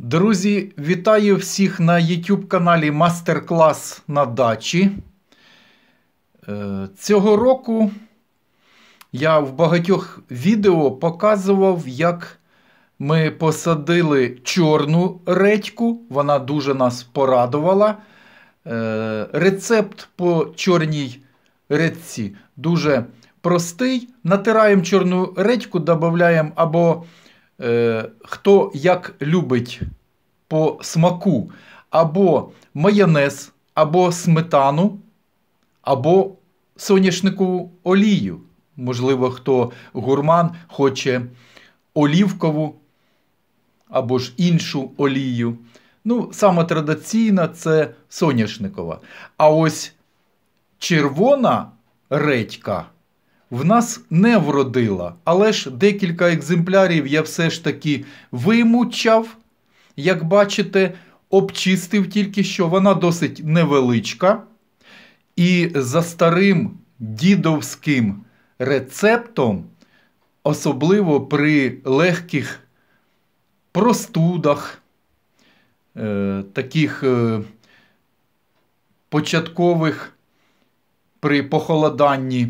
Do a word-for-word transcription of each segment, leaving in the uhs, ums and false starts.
Друзі, вітаю всіх на YouTube каналі Мастер-клас на дачі. Цього року я в багатьох відео показував, як ми посадили чорну редьку. Вона дуже нас порадувала. Рецепт по чорній редьці дуже простий. Натираємо чорну редьку, додаємо або хто як любить по смаку, або майонез, або сметану, або соняшникову олію. Можливо, хто гурман хоче олівкову або ж іншу олію. Ну, саме традиційна – це соняшникова. А ось червона редька в нас не вродила, але ж декілька екземплярів я все ж таки вимучав. Як бачите, обчистив тільки що, вона досить невеличка. І за старим дідовським рецептом, особливо при легких простудах, е, таких е, початкових при похолоданні,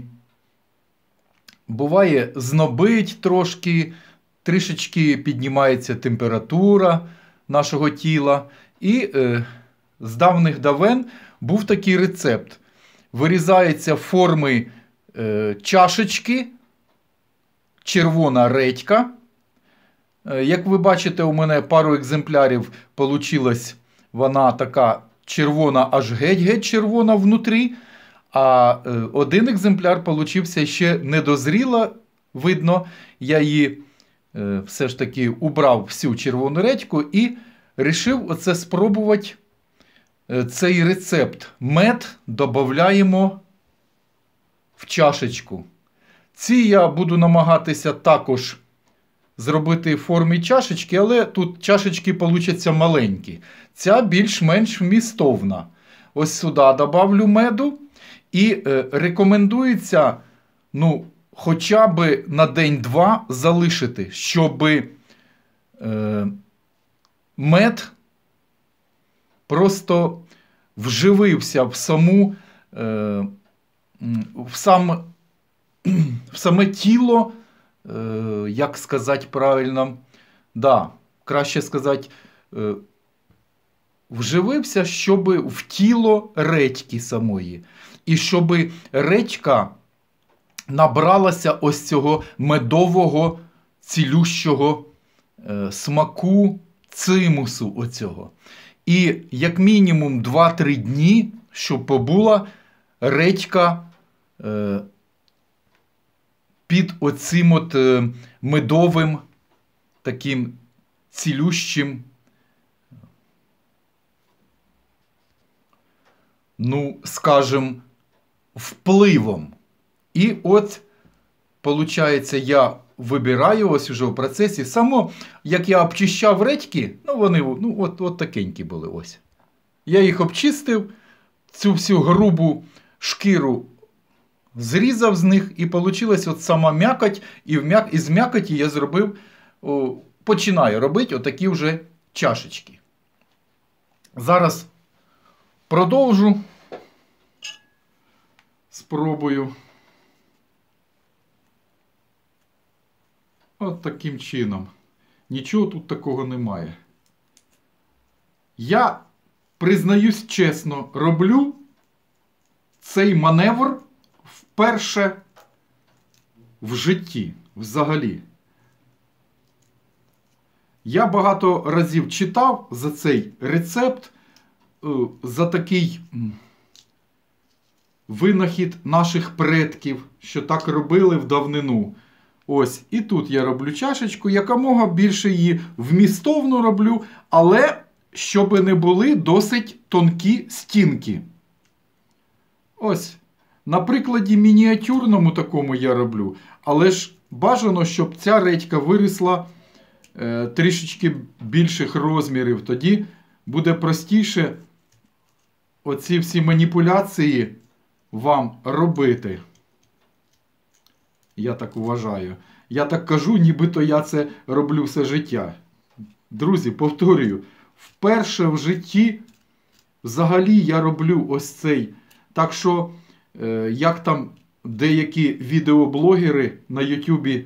буває, знобить трошки, трішечки піднімається температура нашого тіла. І е, з давних давен був такий рецепт. Вирізається форми е, чашечки, червона редька. Е, як ви бачите, у мене пару екземплярів получилась вона така червона, аж геть-геть червона внутрі. А е, один екземпляр получився ще недозріла, видно. Я її е, все ж таки убрав всю червону редьку і вирішив оце спробувати е, цей рецепт. Мед додаємо в чашечку. Ці я буду намагатися також зробити в формі чашечки, але тут чашечки получаться маленькі. Ця більш-менш вмістовна. Ось сюди добавлю меду. І е, рекомендується, ну, хоча б на день-два залишити, щоб е, мед просто вживився в саму, е, в, сам, в саме тіло, е, як сказати правильно, да, краще сказати, е, вживився, щоб в тіло редьки самої. І щоб редька набралася ось цього медового, цілющого е, смаку, цимусу оцього. І як мінімум два-три дні, щоб побула редька е, під оцим от е, медовим, таким цілющим, ну, скажем, впливом. І от, виходить, я вибираю ось уже в процесі. Само, як я обчищав редьки, ну, вони, ну, от, от такенькі були ось. Я їх обчистив, цю всю грубу шкіру зрізав з них, і вийшла от сама м'якоть, і із м'якоті я зробив, о, починаю робити отакі вже чашечки. Зараз продовжу. Спробую. От таким чином. Нічого тут такого немає. Я, признаюсь чесно, роблю цей маневр вперше в житті, взагалі. Я багато разів читав за цей рецепт, за такий винахід наших предків, що так робили в давнину. Ось, і тут я роблю чашечку, якомога більше її вмістовно роблю, але щоб не були досить тонкі стінки. Ось, на прикладі мініатюрному такому я роблю, але ж бажано, щоб ця редька виросла е, трішечки більших розмірів, тоді буде простіше оці всі маніпуляції вам робити. Я так вважаю. Я так кажу, нібито я це роблю все життя. Друзі, повторюю, вперше в житті взагалі я роблю ось цей. Так що, е, як там деякі відеоблогери на Ютубі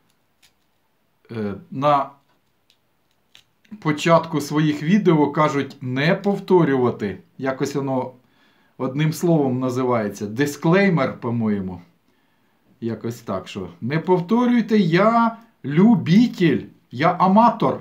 е, на початку своїх відео кажуть не повторювати. Якось воно одним словом називається. Дисклеймер, по-моєму. Якось так, що не повторюйте, я любитель, я аматор.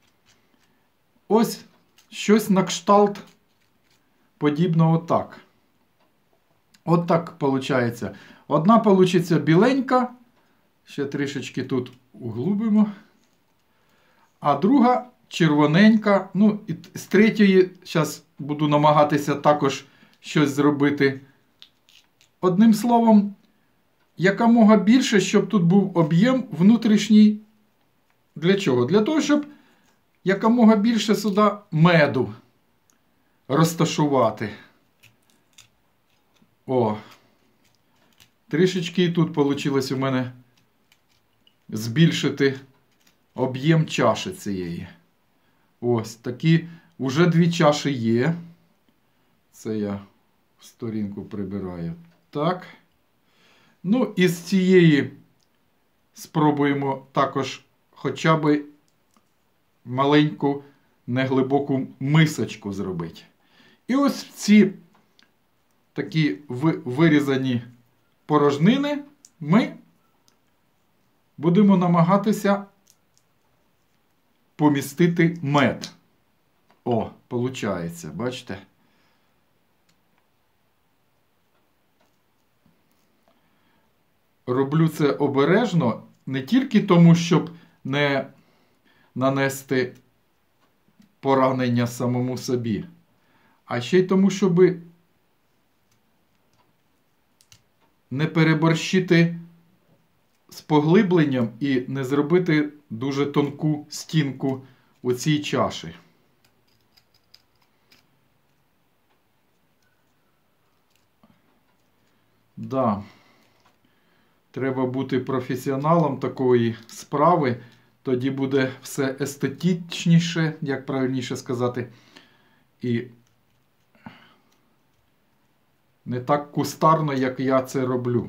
Ось щось на кшталт подібного так. От так виходить. Одна вийде біленька. Ще трішечки тут углубимо. А друга червоненька. Ну, і з третьої зараз буду намагатися також щось зробити. Одним словом, якомога більше, щоб тут був об'єм внутрішній. Для чого? Для того, щоб якомога більше сюди меду розташувати. О, трішечки і тут вийшло у мене збільшити об'єм чаші цієї. Ось такі, вже дві чаші є. Це я в сторінку прибираю. Так. Ну, і з цієї спробуємо також хоча б маленьку, неглибоку мисочку зробити. І ось ці такі вирізані порожнини ми будемо намагатися помістити мед. О, виходить, бачите? Роблю це обережно, не тільки тому, щоб не нанести поранення самому собі, а ще й тому, щоб не переборщити з поглибленням і не зробити дуже тонку стінку у цій чаші. Да. Треба бути професіоналом такої справи, тоді буде все естетичніше, як правильніше сказати, і не так кустарно, як я це роблю.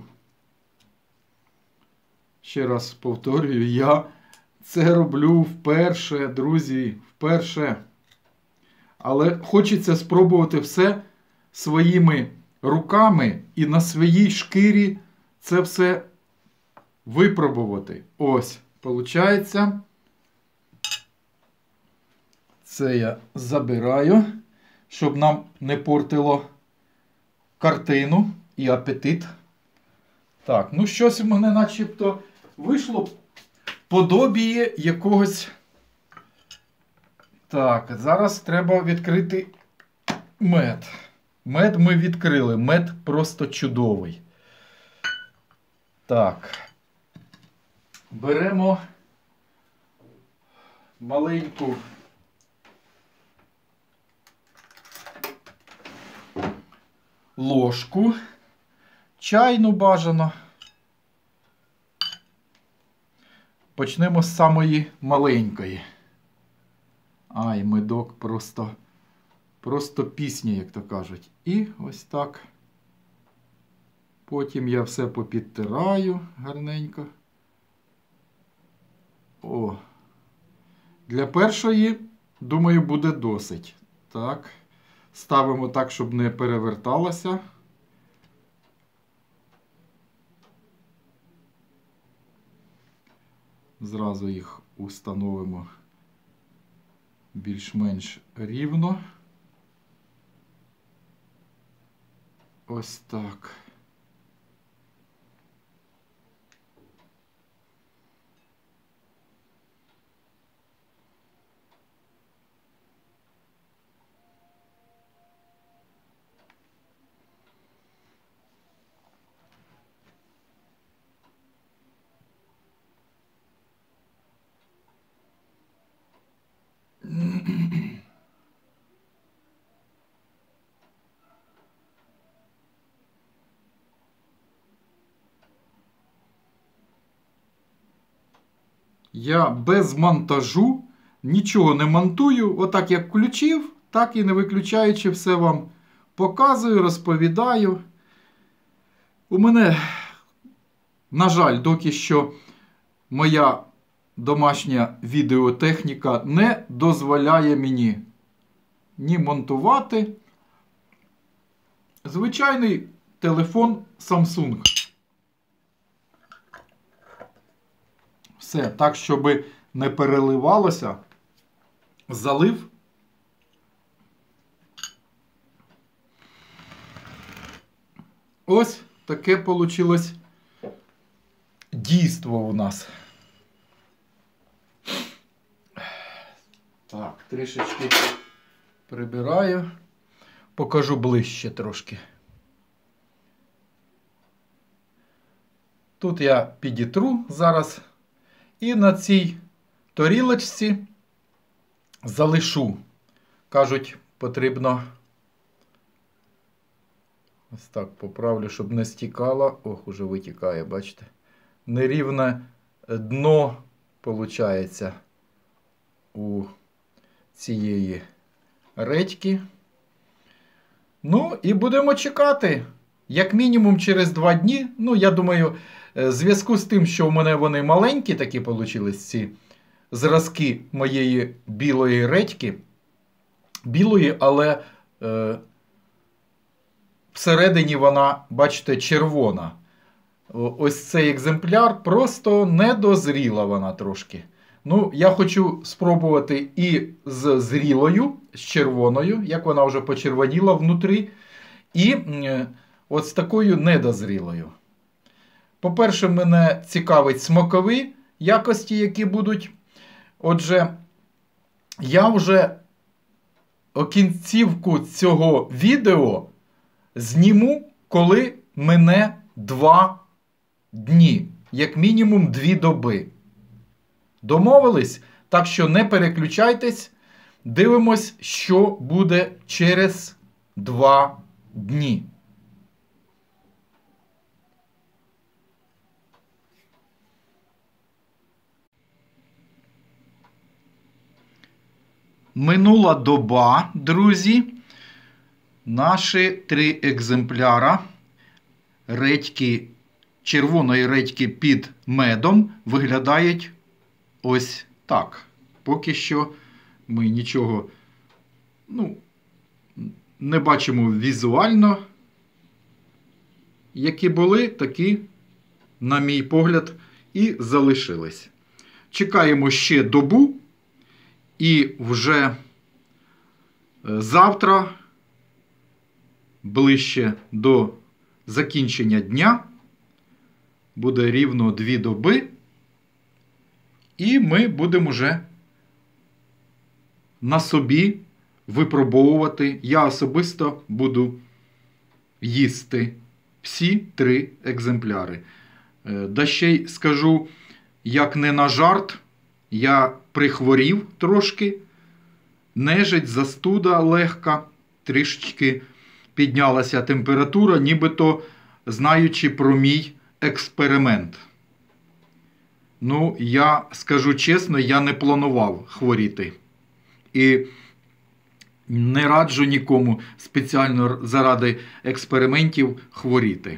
Ще раз повторюю, я це роблю вперше, друзі, вперше. Але хочеться спробувати все своїми руками і на своїй шкірі це все випробувати. Ось, виходить. Це я забираю, щоб нам не портило картину і апетит. Так, ну щось у мене начебто вийшло подобіє якогось. Так, зараз треба відкрити мед. Мед ми відкрили. Мед просто чудовий. Так. Беремо маленьку ложку, чайну бажано. Почнемо з самої маленької. Ай, медок просто, просто пісня, як то кажуть. І ось так. Потім я все попідтираю гарненько. О. Для першої, думаю, буде досить. Так. Ставимо так, щоб не переверталося. Зразу їх установимо більш-менш рівно. Ось так. Я без монтажу нічого не монтую. Отак як включив, так і не виключаючи, все вам показую, розповідаю. У мене, на жаль, доки що моя домашня відеотехніка не дозволяє мені ні монтувати. Звичайний телефон Samsung. Все, так, щоб не переливалося, залив. Ось таке вийшло дійство у нас. Так, трішечки прибираю. Покажу ближче трошки. Тут я підітру зараз. І на цій тарілочці залишу. Кажуть, потрібно... Ось так поправлю, щоб не стікало. Ох, уже витікає, бачите? Нерівне дно, виходить, у цієї редьки. Ну, і будемо чекати. Як мінімум через два дні. Ну, я думаю, в зв'язку з тим, що в мене вони маленькі такі вийшли, ці зразки моєї білої редьки. Білої, але е, всередині вона, бачите, червона. Ось цей екземпляр просто недозріла вона трошки. Ну, я хочу спробувати і з зрілою, з червоною, як вона вже почервоніла внутрі, і е, от з такою недозрілою. По-перше, мене цікавить смакові якості, які будуть. Отже, я вже кінцівку цього відео зніму, коли мине два дні. Як мінімум дві доби. Домовились? Так що не переключайтесь. Дивимось, що буде через два дні. Минула доба, друзі. Наші три екземпляра редьки, червоної редьки під медом виглядають ось так. Поки що ми нічого, ну, не бачимо візуально. Які були, такі, на мій погляд, і залишились. Чекаємо ще добу. І вже завтра, ближче до закінчення дня, буде рівно дві доби. І ми будемо вже на собі випробовувати. Я особисто буду їсти всі три екземпляри. Да ще й скажу, як не на жарт, я прихворів трошки, нежить, застуда легка, трішечки піднялася температура, нібито знаючи про мій експеримент. Ну, я скажу чесно, я не планував хворіти. І не раджу нікому спеціально заради експериментів хворіти.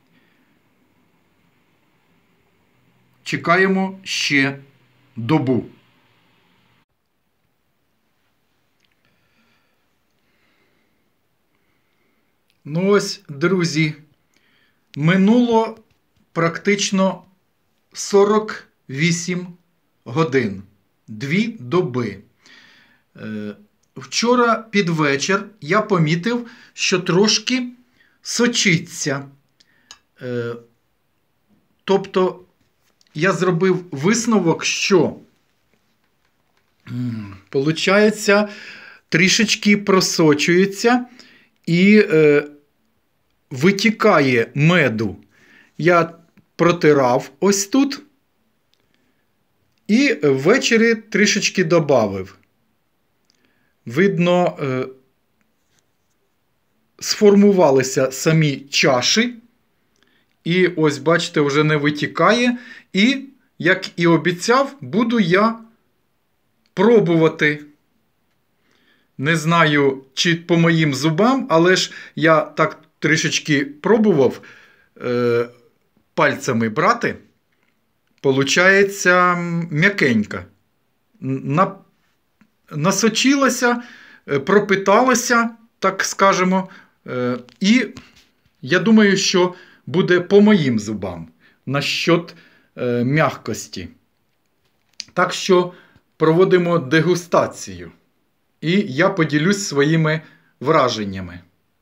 Чекаємо ще добу. Ну ось, друзі, минуло практично сорок вісім годин. Дві доби. Е, вчора під вечір я помітив, що трошки сочиться. Е, тобто, я зробив висновок, що, получається, трішечки просочується і е, витікає меду. Я протирав ось тут і ввечері трішечки додав. Видно, е, сформувалися самі чаші. І ось, бачите, вже не витікає. І, як і обіцяв, буду я пробувати. Не знаю, чи по моїм зубам, але ж я так трішечки пробував е, пальцями брати. Получається м'якенька. На, насочилася, пропиталася, так скажемо. Е, і я думаю, що буде по моїм зубам насчет е, м'якості. Так що проводимо дегустацію. І я поділюсь своїми враженнями.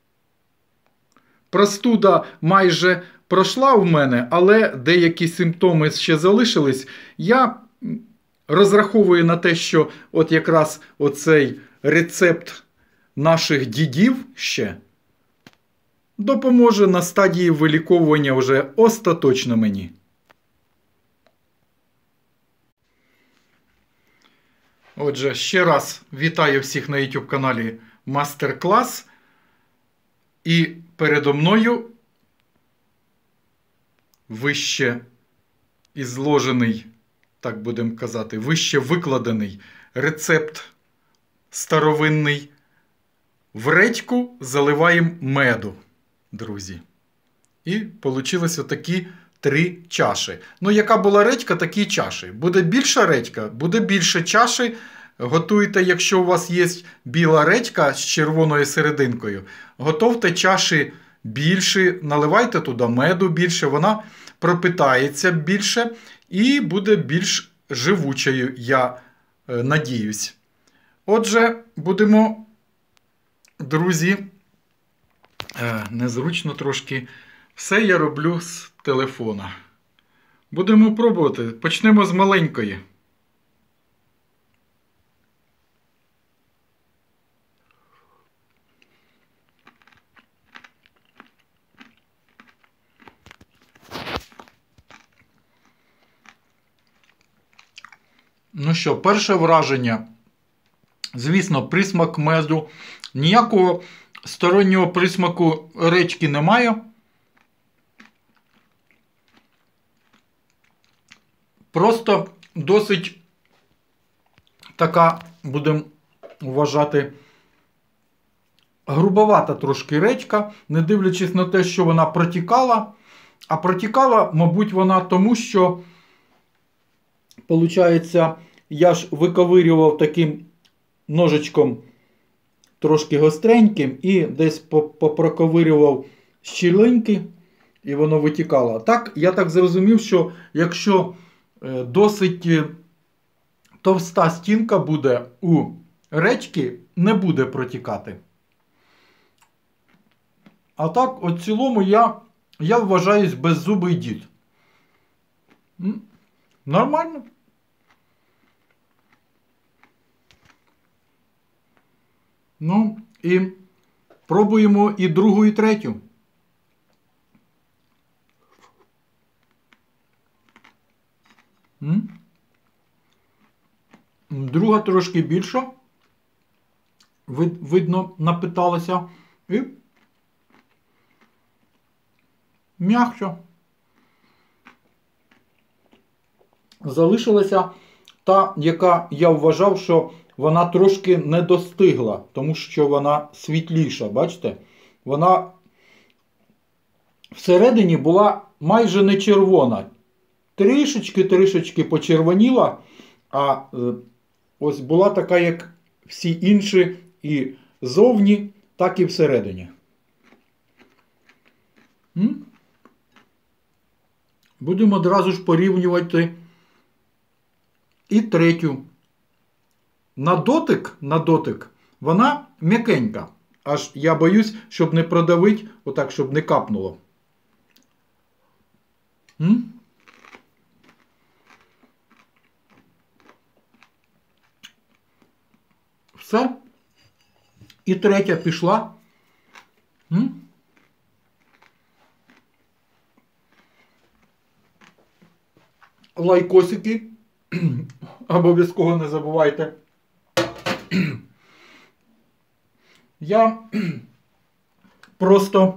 Простуда майже пройшла в мене, але деякі симптоми ще залишились. Я розраховую на те, що от якраз оцей рецепт наших дідів ще допоможе на стадії виліковування вже остаточно мені. Отже, ще раз вітаю всіх на YouTube каналі Мастер-клас. І передо мною вище ізложений, так будемо казати, вище викладений рецепт старовинний. В редьку заливаємо меду, друзі. І получилось отакі три чаші. Ну, яка була редька, такі чаші. Буде більша редька, буде більше чаші. Готуйте, якщо у вас є біла редька з червоною серединкою. Готовте чаші більші, наливайте туди меду більше, вона пропитається більше і буде більш живучою, я е, надіюсь. Отже, будемо, друзі, е, незручно трошки, все я роблю з телефона. Будемо пробувати. Почнемо з маленької. Ну що, перше враження. Звісно, присмак меду. Ніякого стороннього присмаку редьки немає. Просто досить така, будемо вважати, грубовата трошки редька, не дивлячись на те, що вона протікала. А протікала, мабуть, вона тому, що, получається, я ж виковирював таким ножичком трошки гостреньким і десь попроковирював щілинки, і воно витікало. Так, я так зрозумів, що якщо досить товста стінка буде у редьки, не буде протікати. А так, от в цілому, я, я вважаюсь беззубий дід. М? Нормально. Ну, і пробуємо і другу, і третю. М? Друга трошки більша. Видно, напиталася. І м'якша. Залишилася та, яка я вважав, що вона трошки не достигла, тому що вона світліша, бачите? Вона всередині була майже не червона. Трішечки-трішечки почервоніла, а е, ось була така, як всі інші, і зовні, так і всередині. М? Будемо одразу ж порівнювати і третю. На дотик, на дотик вона м'якенька. Аж я боюсь, щоб не продавити, отак, щоб не капнуло. М? Все. І третя пішла. М? Лайкосики. Обов'язково не забувайте. Я просто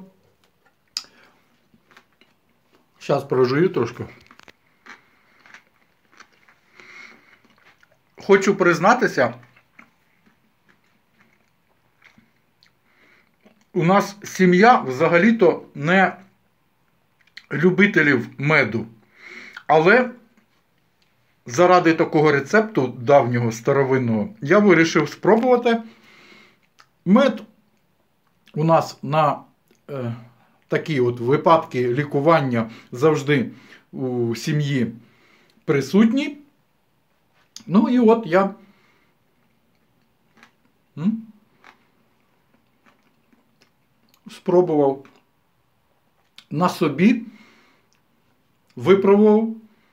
зараз прожую трошки. хочу признатися, у нас сім'я взагалі-то не любителів меду. Але заради такого рецепту давнього, старовинного, я вирішив спробувати. Мед у нас на е, такі от випадки лікування завжди у сім'ї присутні. Ну і от я м, спробував на собі, випробував.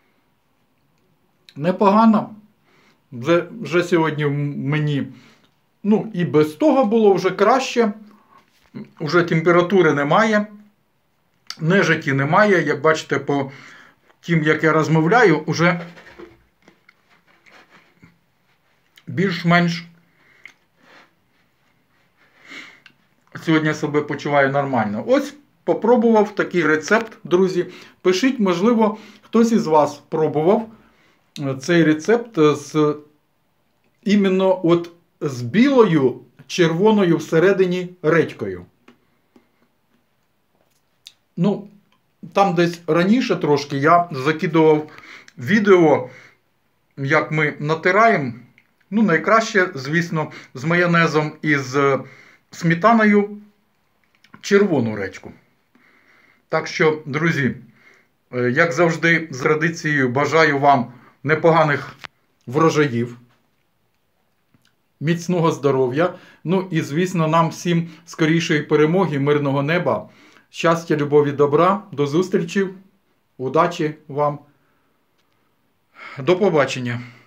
Непогано. Вже, вже сьогодні мені, ну, і без того було вже краще. Вже температури немає. Нежиті немає. Як бачите, по тим, як я розмовляю, вже більш-менш сьогодні я себе почуваю нормально. Ось, попробував такий рецепт, друзі. Пишіть, можливо, хтось із вас пробував цей рецепт з іменно от з білою, червоною всередині редькою. Ну, там десь раніше трошки я закидував відео, як ми натираємо. Ну, найкраще, звісно, з майонезом і з сметаною червону редьку. Так що, друзі, як завжди, з традицією бажаю вам непоганих врожаїв, міцного здоров'я, ну і, звісно, нам всім скорішої перемоги, мирного неба, щастя, любові, добра, до зустрічі, удачі вам, до побачення.